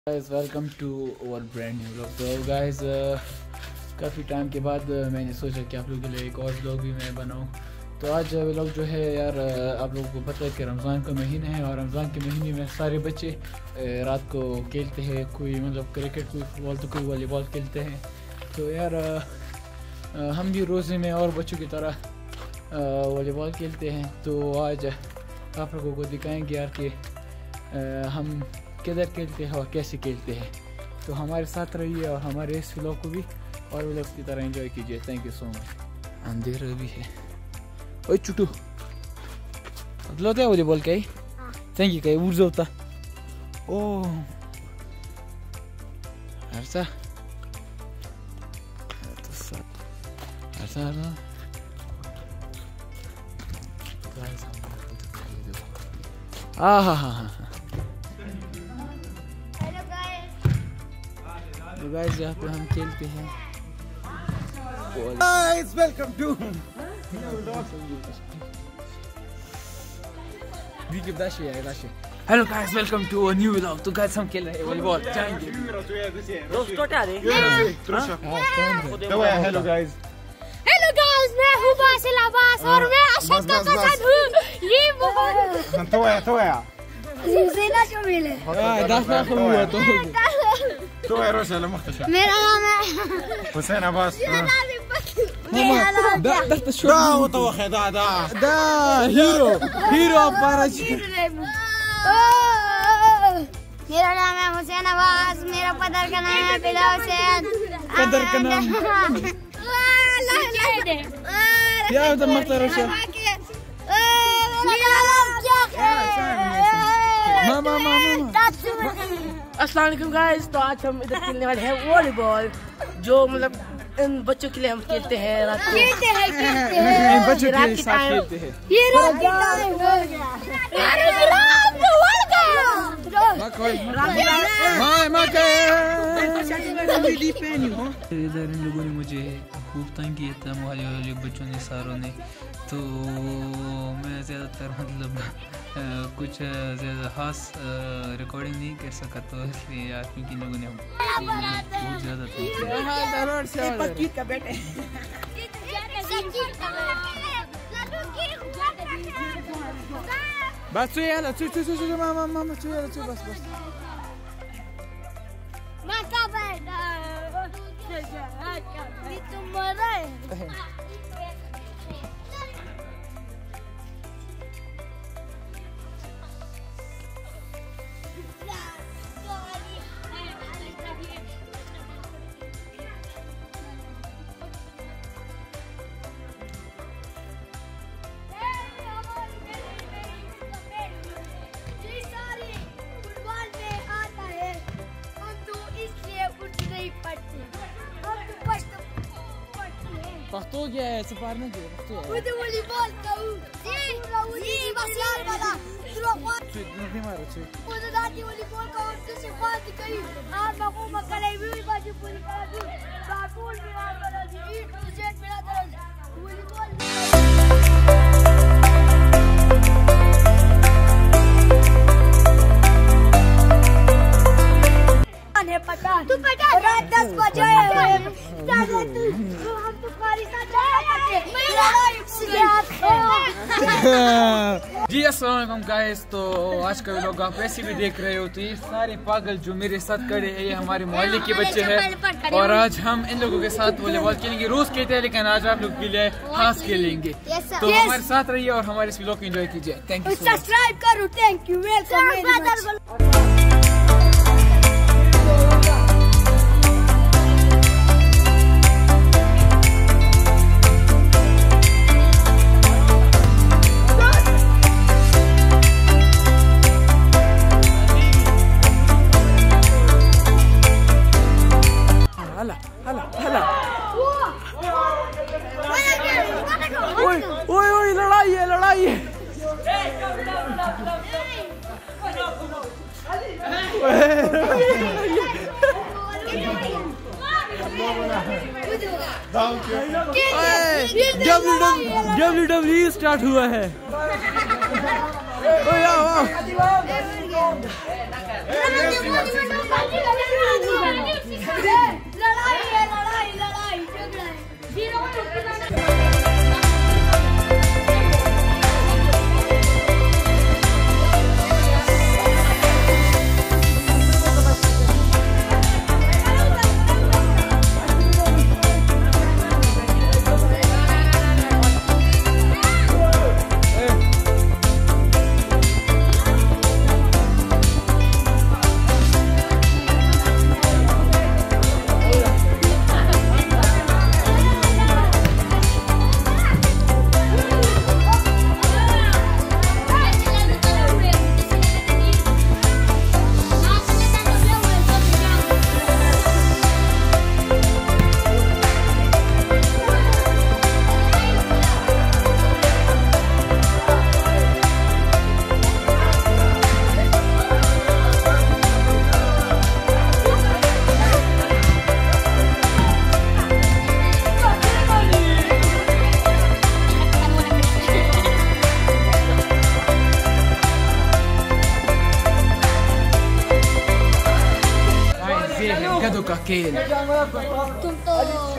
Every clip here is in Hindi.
Guys welcome to our brand new vlog. तो गाइस काफ़ी टाइम के बाद मैंने सोचा कि आप लोगों के लिए एक और व्लॉग भी मैं बनाऊं। तो आज व्लॉग जो है यार, आप लोगों को पता है कि रमज़ान का महीना है और रमज़ान के महीने में सारे बच्चे रात को खेलते हैं, कोई मतलब क्रिकेट, कोई फुटबॉल तो कोई वॉलीबॉल खेलते हैं। तो यार हम भी रोज़े में और बच्चों की तरह वॉलीबॉल खेलते हैं। तो आज आप लोगों को दिखाएंगे यार कि हम किधर खेलते हैं और कैसे खेलते हैं। तो हमारे साथ रहिए और हमारे इस व्लॉग को भी और व्लॉग की तरह एंजॉय कीजिए। Thank you so much. अंधेरा भी है। ओए चुटू अगला क्या वॉलीबॉल का ही थैंक यू कहीं ऊर्जा होता ओ हरसा हरसा हाँ। तो गाइस यहाँ पे हम खेलते हैं। Guys, welcome to hello guys, welcome to a new vlog. तो गाइस हम खेल रहे हैं वॉलीबॉल, जाएंगे। हेलो गाइस, मैं हूँ बासिल अब्बास और मैं अशद हसन हूँ। ये تويا زينة شميلة دافع هو تويا روسيا مختشى. मेरा नाम है حسين عباس. ده الشو دا وطوخ دا هيرو فارج. मेरा नाम है हुसैन अब्बास, मेरा पदर का नाम है बिला हुसैन। पदर का नाम يا هذا المطر وش ماما अस्सलाम वालेकुम गाइस। तो आज हम इधर खेलने वाले हैं वॉलीबॉल, जो मतलब इन बच्चों के लिए हम खेलते हैं रात को। बच्चों के साथ खेलते हैं। ये रात की टाइम हो गया। इधर इन लोगों ने मुझे खूब तंग किया था, वाले बच्चों ने, सारों ने। तो मैं ज़्यादातर मतलब कुछ ज़्यादा खास रिकॉर्डिंग नहीं कर सका, तो इसलिए यार क्योंकि लोगों ने बहुत ज़्यादा बस يلا ماما بس ما كبر पख्तो क्या है सफारने के पख्तो है वो वॉलीबॉल का जी बस यार वाला नहीं मारो छे वो दादी वॉलीबॉल का और किसी बात कही आज बाबू मकले भी बाजू पूरी करा दी बाबूल मिला करा दी जेट मिला करा वॉलीबॉल ने पता तू पता रात 10 बजे हम तुम्हारी साथ जी अस्सलाम वालेकुम गाइस। तो आज का व्लॉग आप वैसे भी देख रहे हो। तो ये सारे पागल जो मेरे साथ खड़े हैं, ये हमारे मोहल्ले के बच्चे हैं और आज हम इन लोगों के साथ वॉलीबॉल खेलेंगे। रोज खेलते हैं लेकिन आज आप लोग के लिए खास खेलेंगे। तो हमारे साथ रहिए और हमारे इस व्लॉग को एंजॉय कीजिए। Thank you. सब्सक्राइब करो। Thank you. वेलकम। هلا ओए लड़ाई है WWE स्टार्ट हुआ है। खेल। तुम तो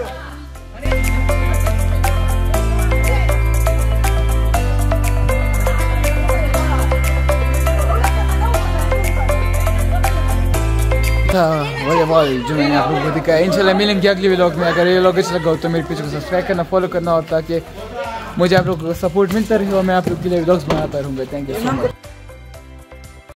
वॉलीबॉल जो मैंने आप लोगों को दिखाया। इंशाल्लाह मिलेंगे अगले व्लॉग में। अगर ये व्लॉग अच्छा लगा हो तो मेरे पेज को सब्सक्राइब करना, फॉलो करना, और ताकि मुझे आप लोगों को सपोर्ट मिलता रहे और मैं आप लोग के लिए व्लॉग्स बनाता रहूँगा। Thank you so much.